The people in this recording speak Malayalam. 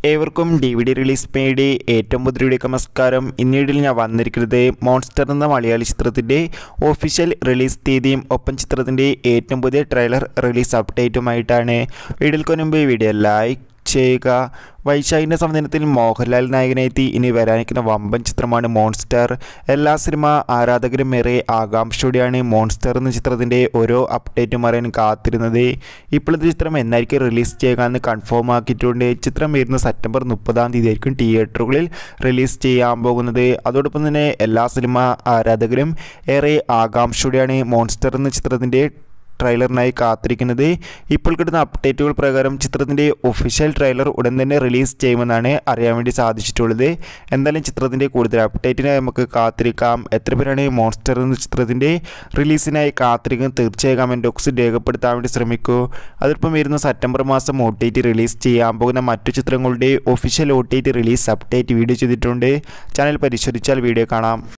ഏവർക്കും DVD റിലീസ് പേടി ഏറ്റവും പുതിയ നമസ്കാരം. ഇന്നീടിൽ ഞാൻ വന്നിരിക്കുന്നത് മോൺസ്റ്റർ എന്ന മലയാളി ചിത്രത്തിൻ്റെ ഒഫീഷ്യൽ റിലീസ് തീയതിയും ഒപ്പം ചിത്രത്തിൻ്റെ ഏറ്റവും പുതിയ ട്രെയിലർ റിലീസ് അപ്ഡേറ്റുമായിട്ടാണ്. വീഡിയോയ്ക്ക് മുൻപ് വീഡിയോ ലൈക്ക് ചെയ്യുക. വൈശാഖിൻ്റെ സംവിധാനത്തിൽ മോഹൻലാൽ നായകനെത്തി ഇനി വരാനിരിക്കുന്ന വമ്പൻ ചിത്രമാണ് മോൺസ്റ്റർ. എല്ലാ സിനിമ ആരാധകരും ഏറെ ആകാംക്ഷയോടെയാണ് മോൺസ്റ്റർ എന്ന ചിത്രത്തിൻ്റെ ഓരോ അപ്ഡേറ്റും അറിയാൻ കാത്തിരുന്നത്. ഇപ്പോഴത്തെ ചിത്രം എന്നായിരിക്കും റിലീസ് ചെയ്യുക എന്ന് കൺഫേം ആക്കിയിട്ടുണ്ട്. ചിത്രം വരുന്ന സെപ്റ്റംബർ 30 ആയിരിക്കും തിയേറ്ററുകളിൽ റിലീസ് ചെയ്യാൻ പോകുന്നത്. അതോടൊപ്പം തന്നെ എല്ലാ സിനിമ ആരാധകരും ഏറെ ആകാംക്ഷയോടെയാണ് മോൺസ്റ്റർ എന്ന ചിത്രത്തിൻ്റെ ട്രെയിലറിനായി കാത്തിരിക്കുന്നത്. ഇപ്പോൾ കിട്ടുന്ന അപ്ഡേറ്റുകൾ പ്രകാരം ചിത്രത്തിൻ്റെ ഒഫീഷ്യൽ ട്രെയിലർ ഉടൻ തന്നെ റിലീസ് ചെയ്യുമെന്നാണ് അറിയാൻ വേണ്ടി സാധിച്ചിട്ടുള്ളത്. എന്തായാലും ചിത്രത്തിൻ്റെ കൂടുതൽ അപ്ഡേറ്റിനായി നമുക്ക് കാത്തിരിക്കാം. എത്ര പേരാണ് മോൺസ്റ്റർ എന്ന ചിത്രത്തിൻ്റെ റിലീസിനായി കാത്തിരിക്കുന്നത് തീർച്ചയായും കമൻറ്റ് ബോക്സിൽ രേഖപ്പെടുത്താൻ വേണ്ടി ശ്രമിക്കൂ. അതോടൊപ്പം വരുന്ന സെപ്റ്റംബർ മാസം OTT റിലീസ് ചെയ്യാൻ പോകുന്ന മറ്റു ചിത്രങ്ങളുടെ official OTT release update video ചെയ്തിട്ടുണ്ട്. ചാനൽ പരിശോധിച്ചാൽ വീഡിയോ കാണാം.